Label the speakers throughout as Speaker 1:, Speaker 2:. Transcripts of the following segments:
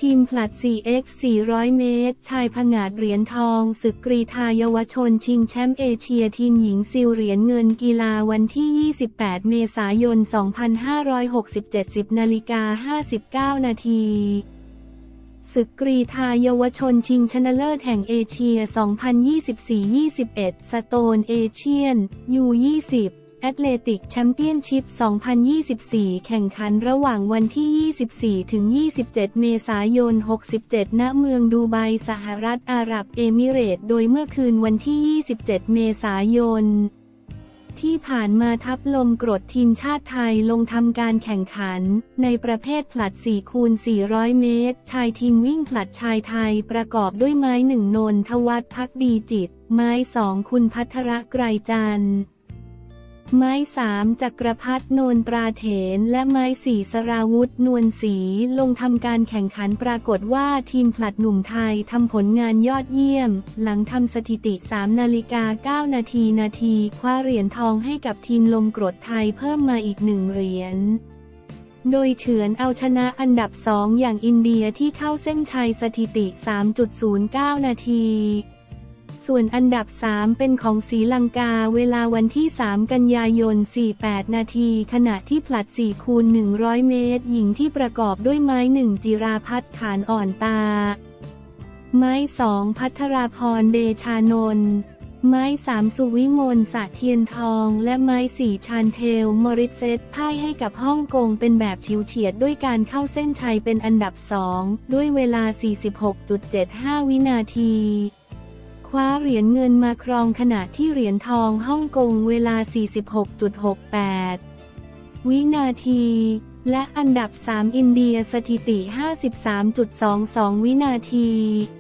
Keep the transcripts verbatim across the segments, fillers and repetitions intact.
Speaker 1: ทีมผลัด โฟร์ เอ็กซ์ สี่ร้อย เมตรชายผงาดเหรียญทองศึกกรีฑาเยาวชนชิงแชมป์เอเชียทีมหญิงซิลเหรียญเงินกีฬาวันที่ ยี่สิบแปด เมษายน สองพันห้าร้อยหกสิบเจ็ด สิบนาฬิกาห้าสิบเก้านาทีศึกกรีฑาเยาวชนชิงชนะเลิศแห่งเอเชีย สองพันยี่สิบสี่ ยี่สิบเอ็ด สโตนเอเชียน ยู ยี่สิบ แอตเลติกแชมเปี้ยนชิพ สองพันยี่สิบสี่ แข่งขันระหว่างวันที่ ยี่สิบสี่ ถึง ยี่สิบเจ็ด เมษายน หกสิบเจ็ด ณ เมืองดูไบ สหรัฐอาหรับเอมิเรตส์ โดยเมื่อคืนวันที่ ยี่สิบเจ็ด เมษายน ที่ผ่านมาทัพลมกรดทีมชาติไทยลงทำการแข่งขันในประเภทผลัด สี่คูณสี่ร้อย เมตรชายทีมวิ่งผลัดชายไทยประกอบด้วยไม้หนึ่งนนทวัฒน์ภักดีจิตไม้สองคุณภัทรไกรจันทร์ไม้สามจักรพัฒน์โนนตราเถนและไม้สี่สราวุธนวลศรีลงทำการแข่งขันปรากฏว่าทีมผลัดหนุ่มไทยทำผลงานยอดเยี่ยมหลังทำสถิติสามนาฬิกาเก้านาทีนาทีคว้าเหรียญทองให้กับทีมลมกรดไทยเพิ่มมาอีกหนึ่งเหรียญโดยเฉือนเอาชนะอันดับสองอย่างอินเดียที่เข้าเส้นชัยสถิติ สามจุดศูนย์เก้า นาทีส่วนอันดับสามเป็นของศรีลังกาเวลาวันที่สามกันยายน สี่สิบแปด นาทีขณะที่ผลัด สี่คูณหนึ่งร้อย เมตรหญิงที่ประกอบด้วยไม้หนึ่งจิราภัทรขานอ่อนตาไม้สองภัทราพรเดชานนท์ไม้สามสุวิมลสะเทียนทองและไม้สี่ชานเทลมอริสเซตพ่ายให้กับฮ่องกงเป็นแบบฉิวเฉียดด้วยการเข้าเส้นชัยเป็นอันดับสองด้วยเวลา สี่สิบหกจุดเจ็ดห้า วินาทีคว้าเหรียญเงินมาครองขณะที่เหรียญทองฮ่องกงเวลา สี่สิบหกจุดหกแปด วินาทีและอันดับสามอินเดียสถิติ ห้าสิบสามจุดสองสอง วินาที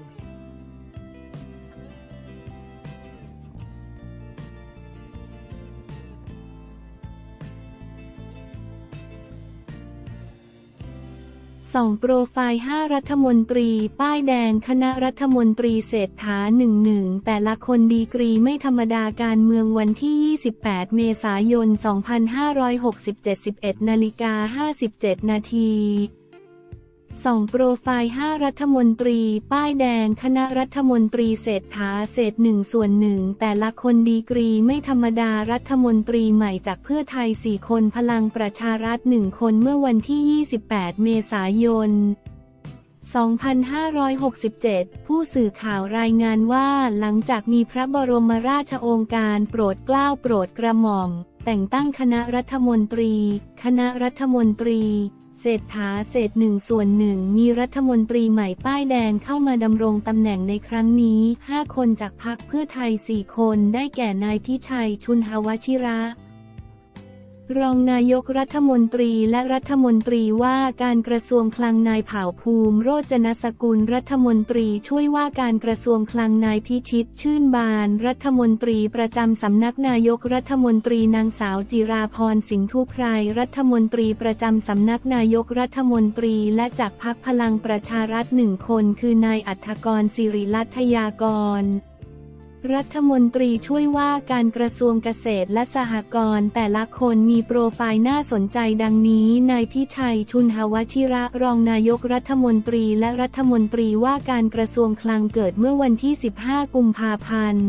Speaker 1: ส่องโปรไฟล์ห้ารัฐมนตรีป้ายแดงคณะรัฐมนตรีเศรษฐา หนึ่งสิบเอ็ด แต่ละคนดีกรีไม่ธรรมดาการเมืองวันที่ ยี่สิบแปด เมษายน สองพันห้าร้อยหกสิบเจ็ด สิบเอ็ดนาฬิกาห้าสิบเจ็ดนาทีส่องโปรไฟล์ห้ารัฐมนตรีป้ายแดงคณะรัฐมนตรีเศรษฐาเศษหนึ่งส่วนหนึ่งแต่ละคนดีกรีไม่ธรรมดารัฐมนตรีใหม่จากเพื่อไทยสี่คนพลังประชารัฐหนึ่งคนเมื่อวันที่ ยี่สิบแปด เมษายน สองพันห้าร้อยหกสิบเจ็ด ผู้สื่อข่าวรายงานว่าหลังจากมีพระบรมราชโองการโปรดเกล้าโปรดกระหม่อมแต่งตั้งคณะรัฐมนตรีคณะรัฐมนตรีเศรษฐาเศษหนึ่งส่วนหนึ่งมีรัฐมนตรีใหม่ป้ายแดงเข้ามาดำรงตำแหน่งในครั้งนี้ห้าคนจากพรรคเพื่อไทยสี่คนได้แก่นายพิชัยชุนหวชิระรองนายกรัฐมนตรีและรัฐมนตรีว่าการกระทรวงคลังนายเผ่าภูมิโรจนสกุลรัฐมนตรีช่วยว่าการกระทรวงคลังนายพิชิตชื่นบานรัฐมนตรีประจำสำนักนายกรัฐมนตรีนางสาวจิราพรสิงห์ทุไพรรัฐมนตรีประจำสำนักนายกรัฐมนตรีและจากพรรคพลังประชารัฐหนึ่งคนคือนายอัฏฐกรสิริลัทยากรรัฐมนตรีช่วยว่าการกระทรวงเกษตรและสหกรณ์แต่ละคนมีโปรไฟล์น่าสนใจดังนี้นายพิชัยชุนหวชิระรองนายกรัฐมนตรีและรัฐมนตรีว่าการกระทรวงคลังเกิดเมื่อวันที่สิบห้ากุมภาพันธ์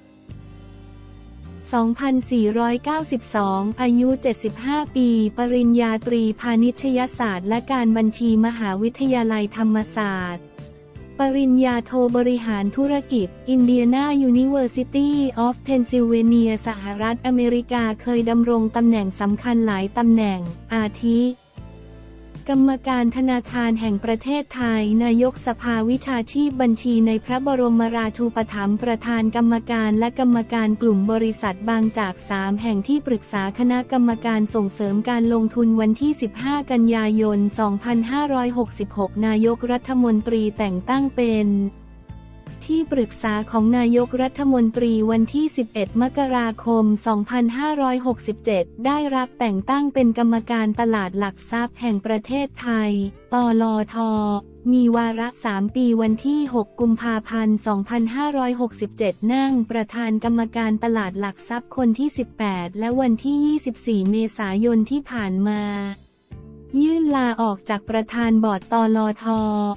Speaker 1: สองพันสี่ร้อยเก้าสิบสองอายุเจ็ดสิบห้าปีปริญญาตรีพาณิชยศาสตร์และการบัญชีมหาวิทยาลัยธรรมศาสตร์ปริญญาโทบริหารธุรกิจ Indiana University of Pennsylvania สหรัฐอเมริกาเคยดำรงตำแหน่งสำคัญหลายตำแหน่งอาทิกรรมการธนาคารแห่งประเทศไทยนายกสภาวิชาชีพบัญชีในพระบรมราชูปถัมภ์ประธานกรรมการและกรรมการกลุ่มบริษัทบางจากสามแห่งที่ปรึกษาคณะกรรมการส่งเสริมการลงทุนวันที่สิบห้ากันยายน สองพันห้าร้อยหกสิบหกนายกรัฐมนตรีแต่งตั้งเป็นที่ปรึกษาของนายกรัฐมนตรีวันที่สิบเอ็ดมกราคม สองพันห้าร้อยหกสิบเจ็ดได้รับแต่งตั้งเป็นกรรมการตลาดหลักทรัพย์แห่งประเทศไทยตลท.มีวาระสามปีวันที่หกกุมภาพันธ์ สองพันห้าร้อยหกสิบเจ็ดนั่งประธานกรรมการตลาดหลักทรัพย์คนที่สิบแปดและวันที่ยี่สิบสี่เมษายนที่ผ่านมายื่นลาออกจากประธานบอร์ดตลท.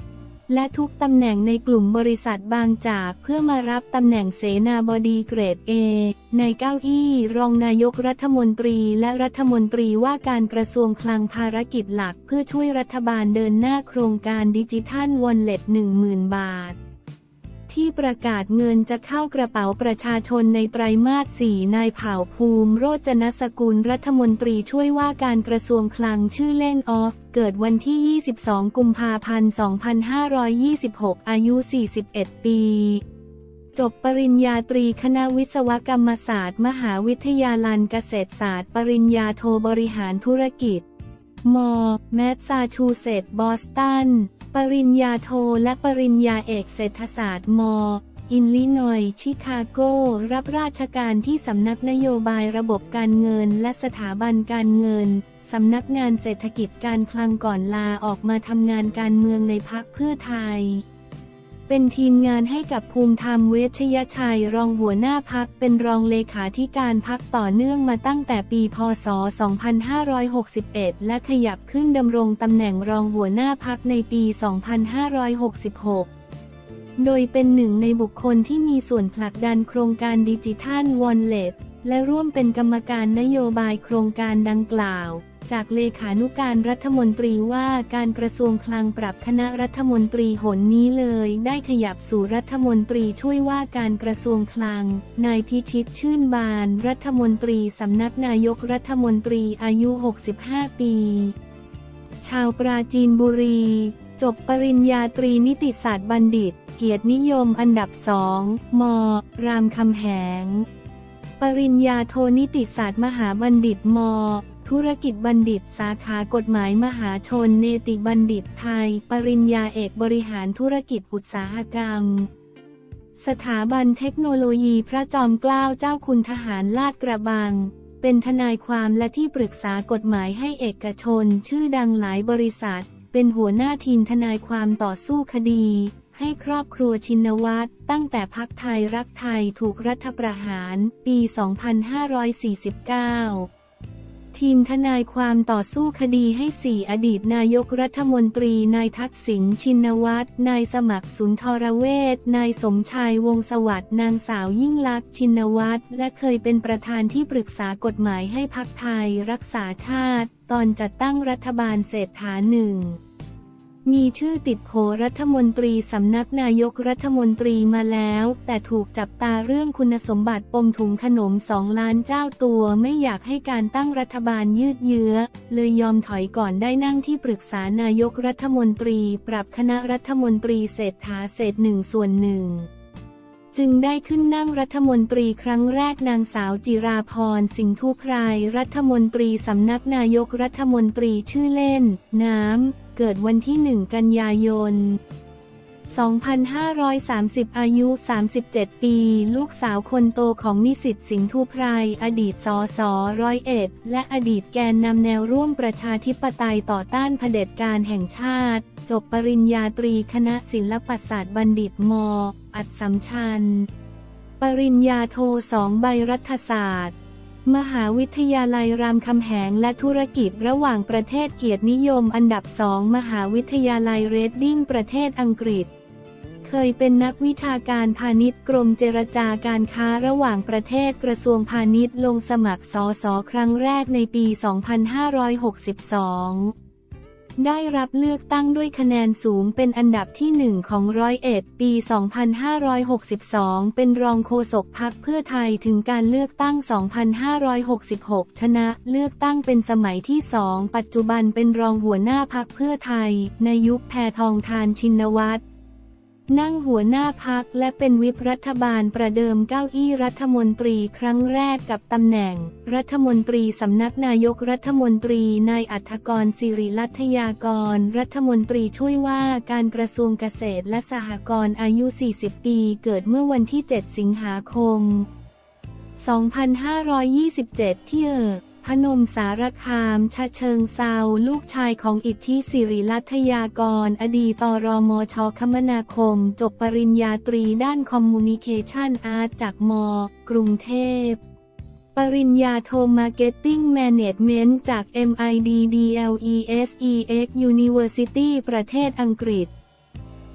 Speaker 1: และทุกตำแหน่งในกลุ่มบริษัทบางจากเพื่อมารับตำแหน่งเสนาบดีเกรด เอ ในเก้าอี้รองนายกรัฐมนตรีและรัฐมนตรีว่าการกระทรวงคลังภารกิจหลักเพื่อช่วยรัฐบาลเดินหน้าโครงการดิจิทัลวอลเล็ต หนึ่งหมื่น บาทที่ประกาศเงินจะเข้ากระเป๋าประชาชนในไตรมาส สี่ นายเผ่าภูมิโรจนสกุลรัฐมนตรีช่วยว่าการกระทรวงคลังชื่อเล่นออฟเกิดวันที่ ยี่สิบสอง กุมภาพันธ์ สองพันห้าร้อยยี่สิบหก อายุ สี่สิบเอ็ด ปีจบปริญญาตรีคณะวิศวกรรมศาสตร์มหาวิทยาลัยเกษตรศาสตร์ปริญญาโทบริหารธุรกิจมแมสซาชูเซตส์บอสตันปริญญาโทและปริญญาเอกเศรษฐศาสตร์มอิลลินอยส์ชิคาโกรับราชการที่สำนักนโยบายระบบการเงินและสถาบันการเงินสำนักงานเศรษฐกิจการคลังก่อนลาออกมาทำงานการเมืองในพรรคเพื่อไทยเป็นทีมงานให้กับภูมิธรรมเวชยชัยรองหัวหน้าพรรคเป็นรองเลขาธิการพรรคต่อเนื่องมาตั้งแต่ปีพ.ศ. สองพันห้าร้อยหกสิบเอ็ดและขยับขึ้นดำรงตำแหน่งรองหัวหน้าพรรคในปี สองพันห้าร้อยหกสิบหก โดยเป็นหนึ่งในบุคคลที่มีส่วนผลักดันโครงการดิจิทัลวอลเล็ตและร่วมเป็นกรรมการนโยบายโครงการดังกล่าวจากเลขานุการรัฐมนตรีว่าการกระทรวงคลังปรับคณะรัฐมนตรีหนนี้เลยได้ขยับสู่รัฐมนตรีช่วยว่าการกระทรวงคลังนายพิชิตชื่นบานรัฐมนตรีสำนักนายกรัฐมนตรีอายุหกสิบห้าปีชาวปราจีนบุรีจบปริญญาตรีนิติศาสตร์บัณฑิตเกียรตินิยมอันดับสองมรามคำแหงปริญญาโทนิติศาสตร์มหาบัณฑิตมธุรกิจบัณฑิตสาขากฎหมายมหาชนเนติบัณฑิตไทยปริญญาเอกบริหารธุรกิจอุตสาหกรรมสถาบันเทคโนโลยีพระจอมเกล้าเจ้าคุณทหารลาดกระบังเป็นทนายความและที่ปรึกษากฎหมายให้เอกชนชื่อดังหลายบริษัทเป็นหัวหน้าทีมทนายความต่อสู้คดีให้ครอบครัวชินวัตรตั้งแต่พรรคไทยรักไทยถูกรัฐประหารปี สองพันห้าร้อยสี่สิบเก้าทีมทนายความต่อสู้คดีให้สี่อดีตนายกรัฐมนตรีนายทักษิณชินวัตรนายสมัครสุนทรเวชนายสมชายวงศ์สวัสดิ์นางสาวยิ่งลักษณ์ชินวัตรและเคยเป็นประธานที่ปรึกษากฎหมายให้พรรคไทยรักษาชาติตอนจัดตั้งรัฐบาลเศรษฐาหนึ่งมีชื่อติดโผรัฐมนตรีสำนักนายกรัฐมนตรีมาแล้วแต่ถูกจับตาเรื่องคุณสมบัติปมถุงขนมสองล้านเจ้าตัวไม่อยากให้การตั้งรัฐบาลยืดเยื้อเลยยอมถอยก่อนได้นั่งที่ปรึกษานายกรัฐมนตรีปรับคณะรัฐมนตรีเศรษฐาเศษหนึ่งส่วนหนึ่งจึงได้ขึ้นนั่งรัฐมนตรีครั้งแรกนางสาวจิราพรสิงห์ทุพไพรรัฐมนตรีสำนักนายกรัฐมนตรีชื่อเล่นน้ำเกิดวันที่หนึ่งกันยายน สองพันห้าร้อยสามสิบ อายุ สามสิบเจ็ด ปีลูกสาวคนโตของนิสิตสิงห์ทุพไพรอดีตสสร้อยเอ็ดและอดีตแกนนำแนวร่วมประชาธิปไตยต่อต้านเผด็จการแห่งชาติจบปริญญาตรีคณะศิลปศาสตร์บัณฑิตม.อัสสัมชัญปริญญาโทสองใบรัฐศาสตร์มหาวิทยาลัยรามคำแหงและธุรกิจระหว่างประเทศเกียรตินิยมอันดับสองมหาวิทยาลัยเรดดิ้งประเทศอังกฤษเคยเป็นนักวิชาการพาณิชย์กรมเจรจาการค้าระหว่างประเทศกระทรวงพาณิชย์ลงสมัครสสครั้งแรกในปี สองพันห้าร้อยหกสิบสองได้รับเลือกตั้งด้วยคะแนนสูงเป็นอันดับที่หนึ่งของร้อยเอ็ดปี สองพันห้าร้อยหกสิบสอง เป็นรองโฆษกพรรคเพื่อไทยถึงการเลือกตั้ง สองพันห้าร้อยหกสิบหก ชนะเลือกตั้งเป็นสมัยที่สองปัจจุบันเป็นรองหัวหน้าพรรคเพื่อไทยในยุคแพทองธารชินวัตรนั่งหัวหน้าพรรคและเป็นวิปรัฐบาลประเดิมเก้าอี้รัฐมนตรีครั้งแรกกับตำแหน่งรัฐมนตรีสำนักนายกรัฐมนตรีนายอัฏฐกรศิริลัทยากรรัฐมนตรีช่วยว่าการกระทรวงเกษตรและสหกรณ์อายุสี่สิบปีเกิดเมื่อวันที่เจ็ดสิงหาคมสองพันห้าร้อยยี่สิบเจ็ดที่เออพนมสารคามฉะเชิงเทราลูกชายของอิทธิศิริลัทยากรอดีตรมช.คมนาคมจบปริญญาตรีด้านคอมมูนิเคชันอาร์ตจากม.กรุงเทพปริญญาโทมาร์เก็ตติ้งแมเนจเมนต์จาก เอ็ม ไอ ดี ดี แอล อี เอส อี เอ็กซ์ University ประเทศอังกฤษ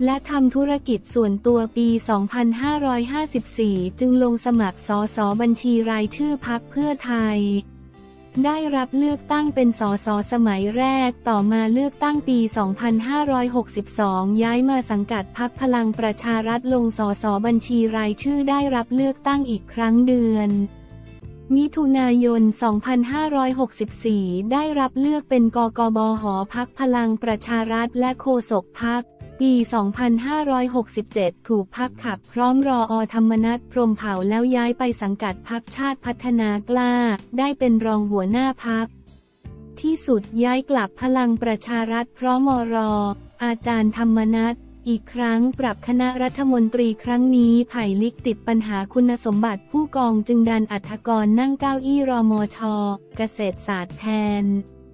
Speaker 1: และทำธุรกิจส่วนตัวปี สองพันห้าร้อยห้าสิบสี่ จึงลงสมัครสสบัญชีรายชื่อพรรคเพื่อไทยได้รับเลือกตั้งเป็นสสสมัยแรกต่อมาเลือกตั้งปี สองพันห้าร้อยหกสิบสอง ย้ายมาสังกัดพรรคพลังประชารัฐลงสสบัญชีรายชื่อได้รับเลือกตั้งอีกครั้งเดือนมิถุนายน สองพันห้าร้อยหกสิบสี่ ได้รับเลือกเป็นกกบห.พรรคพลังประชารัฐและโฆษกพรรคปี สองพันห้าร้อยหกสิบเจ็ด ถูกพรรคขับพร้อมรอ.ธรรมนัส พรหมเผ่าแล้วย้ายไปสังกัดพรรคชาติพัฒนากล้าได้เป็นรองหัวหน้าพรรคที่สุดย้ายกลับพลังประชารัฐเพราะมร.อาจารย์ธรรมนัสอีกครั้งปรับคณะรัฐมนตรีครั้งนี้ไผ่ลิกติดปัญหาคุณสมบัติผู้กองจึงดันอรรถกรนั่งเก้าอี้รมช.เกษตรศาสตร์แทน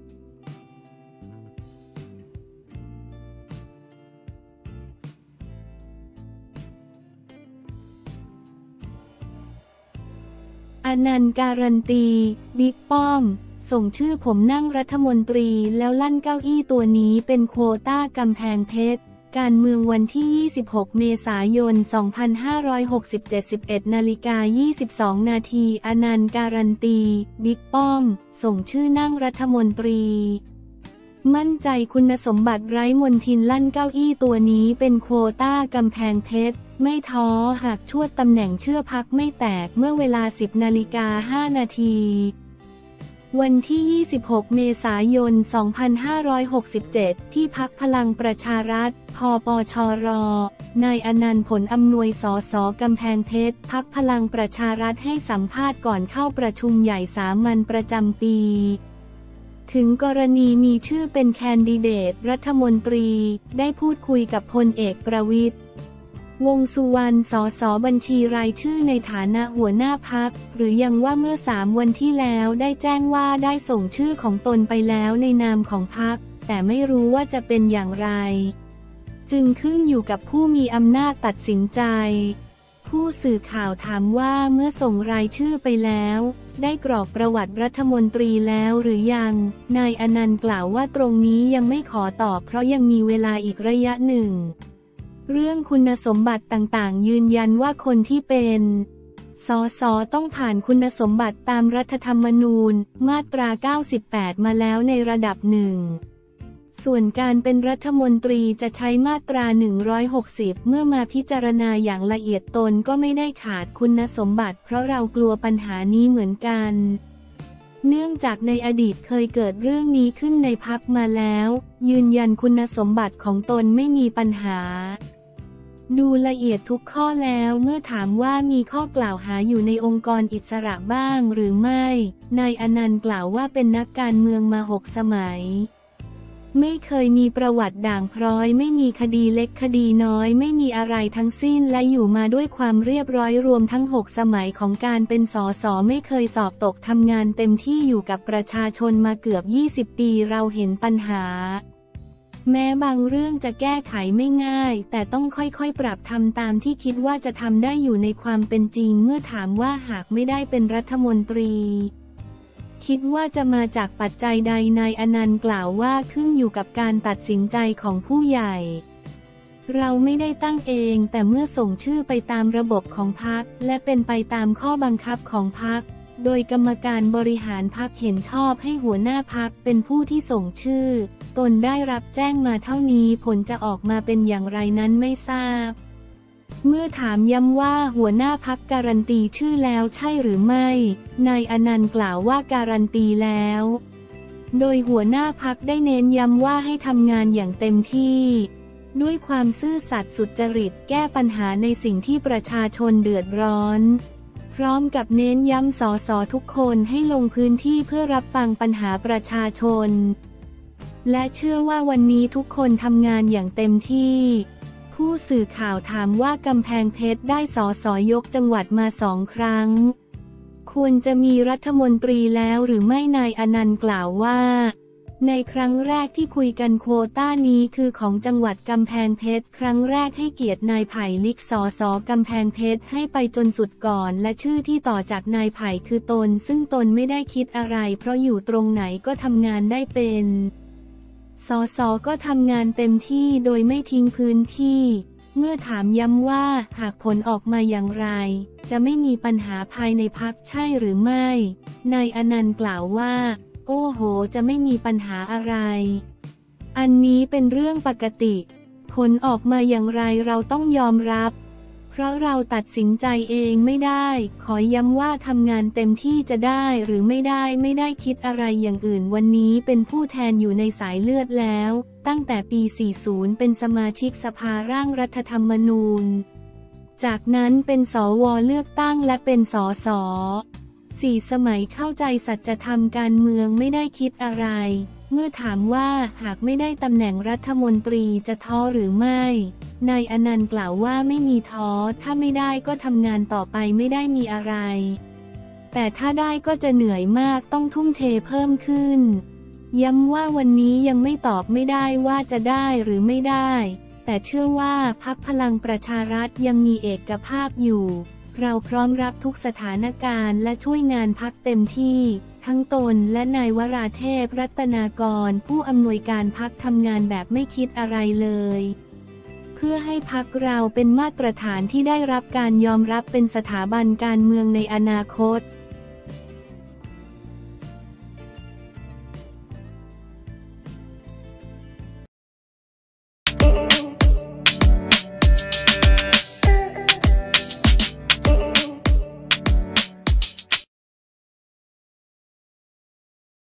Speaker 1: อนันต์การันตีบิ๊กป้อมส่งชื่อผมนั่งรัฐมนตรีแล้วลั่นเก้าอี้ตัวนี้เป็นโควต้ากำแพงเพชรการเมืองวันที่ ยี่สิบหก เมษายน สองพันห้าร้อยหกสิบเจ็ด สิบเอ็ด นาฬิกา ยี่สิบสอง นาทีอนันต์การันตีบิ๊กป้อมส่งชื่อนั่งรัฐมนตรีมั่นใจคุณสมบัติไร้มนทินลั่นเก้าอี้ตัวนี้เป็นโควต้ากำแพงเพชรไม่ท้อหากชวดตำแหน่งเชื่อพักไม่แตกเมื่อเวลา สิบ นาฬิกา ห้า นาทีวันที่ ยี่สิบหก เมษายน สองพันห้าร้อยหกสิบเจ็ด ที่พรรคพลังประชารัฐ พปชร นายอนันต์ผลอำนวยสสกำแพงเพชร พรรคพลังประชารัฐให้สัมภาษณ์ก่อนเข้าประชุมใหญ่สามัญประจำปีถึงกรณีมีชื่อเป็นแคนดิเดตรัฐมนตรีได้พูดคุยกับพลเอกประวิตรวงษ์สุวรรณสสบัญชีรายชื่อในฐานะหัวหน้าพรรคหรือยังว่าเมื่อสามวันที่แล้วได้แจ้งว่าได้ส่งชื่อของตนไปแล้วในนามของพรรคแต่ไม่รู้ว่าจะเป็นอย่างไรจึงขึ้นอยู่กับผู้มีอำนาจตัดสินใจผู้สื่อข่าวถามว่าเมื่อส่งรายชื่อไปแล้วได้กรอกประวัติรัฐมนตรีแล้วหรือยังนายอนันต์กล่าวว่าตรงนี้ยังไม่ขอตอบเพราะยังมีเวลาอีกระยะหนึ่งเรื่องคุณสมบัติต่างๆยืนยันว่าคนที่เป็นสสต้องผ่านคุณสมบัติตามรัฐธรรมนูญมาตรา เก้าสิบแปด มาแล้วในระดับหนึ่งส่วนการเป็นรัฐมนตรีจะใช้มาตรา หนึ่งร้อยหกสิบ เมื่อมาพิจารณาอย่างละเอียดตนก็ไม่ได้ขาดคุณสมบัติเพราะเรากลัวปัญหานี้เหมือนกันเนื่องจากในอดีตเคยเกิดเรื่องนี้ขึ้นในพรรคมาแล้วยืนยันคุณสมบัติของตนไม่มีปัญหาดูละเอียดทุกข้อแล้วเมื่อถามว่ามีข้อกล่าวหาอยู่ในองค์กรอิสระบ้างหรือไม่นายอนันต์กล่าวว่าเป็นนักการเมืองมาหกสมัยไม่เคยมีประวัติด่างพร้อยไม่มีคดีเล็กคดีน้อยไม่มีอะไรทั้งสิ้นและอยู่มาด้วยความเรียบร้อยรวมทั้งหกสมัยของการเป็นสสไม่เคยสอบตกทำงานเต็มที่อยู่กับประชาชนมาเกือบยี่สิบปีเราเห็นปัญหาแม้บางเรื่องจะแก้ไขไม่ง่ายแต่ต้องค่อยๆปรับทำตามที่คิดว่าจะทำได้อยู่ในความเป็นจริงเมื่อถามว่าหากไม่ได้เป็นรัฐมนตรีคิดว่าจะมาจากปัจจัยใดนายอนันต์กล่าวว่าขึ้นอยู่กับการตัดสินใจของผู้ใหญ่เราไม่ได้ตั้งเองแต่เมื่อส่งชื่อไปตามระบบของพรรคและเป็นไปตามข้อบังคับของพรรคโดยกรรมการบริหารพรรคเห็นชอบให้หัวหน้าพรรคเป็นผู้ที่ส่งชื่อตนได้รับแจ้งมาเท่านี้ผลจะออกมาเป็นอย่างไรนั้นไม่ทราบเมื่อถามย้ำว่าหัวหน้าพรรคการันตีชื่อแล้วใช่หรือไม่นายอนันต์กล่าวว่าการันตีแล้วโดยหัวหน้าพรรคได้เน้นย้ำว่าให้ทำงานอย่างเต็มที่ด้วยความซื่อสัตย์สุจริตแก้ปัญหาในสิ่งที่ประชาชนเดือดร้อนพร้อมกับเน้นย้ำสสทุกคนให้ลงพื้นที่เพื่อรับฟังปัญหาประชาชนและเชื่อว่าวันนี้ทุกคนทำงานอย่างเต็มที่ผู้สื่อข่าวถามว่ากำแพงเพชรได้สสยกจังหวัดมาสองครั้งควรจะมีรัฐมนตรีแล้วหรือไม่นายอนันต์กล่าวว่าในครั้งแรกที่คุยกันโควต้านี้คือของจังหวัดกำแพงเพชรครั้งแรกให้เกียรตินายไผ่ลิกสสกำแพงเพชรให้ไปจนสุดก่อนและชื่อที่ต่อจากนายไผ่คือตนซึ่งตนไม่ได้คิดอะไรเพราะอยู่ตรงไหนก็ทำงานได้เป็นสสก็ทำงานเต็มที่โดยไม่ทิ้งพื้นที่เมื่อถามย้ำว่าหากผลออกมาอย่างไรจะไม่มีปัญหาภายในพรรคใช่หรือไม่นายอนันต์กล่าวว่าโอ้โหจะไม่มีปัญหาอะไรอันนี้เป็นเรื่องปกติผลออกมาอย่างไรเราต้องยอมรับเพราะเราตัดสินใจเองไม่ได้ขอย้ำว่าทำงานเต็มที่จะได้หรือไม่ได้ไม่ได้คิดอะไรอย่างอื่นวันนี้เป็นผู้แทนอยู่ในสายเลือดแล้วตั้งแต่ปี สี่สิบ เป็นสมาชิกสภาร่างรัฐธรรมนูญจากนั้นเป็นสวเลือกตั้งและเป็นสสสี่สมัยเข้าใจสัจธรรมการเมืองไม่ได้คิดอะไรเมื่อถามว่าหากไม่ได้ตำแหน่งรัฐมนตรีจะท้อหรือไม่นายอนันต์กล่าวว่าไม่มีท้อถ้าไม่ได้ก็ทำงานต่อไปไม่ได้มีอะไรแต่ถ้าได้ก็จะเหนื่อยมากต้องทุ่มเทเพิ่มขึ้นย้ำว่าวันนี้ยังไม่ตอบไม่ได้ว่าจะได้หรือไม่ได้แต่เชื่อว่าพรรคพลังประชารัฐยังมีเอกภาพอยู่เราพร้อมรับทุกสถานการณ์และช่วยงานพรรคเต็มที่ทั้งตนและนายวราเทพรัตนากรผู้อำนวยการพรรคทำงานแบบไม่คิดอะไรเลยเพื่อให้พรรคเราเป็นมาตรฐานที่ได้รับการยอมรับเป็นสถาบันการเมืองในอนาคต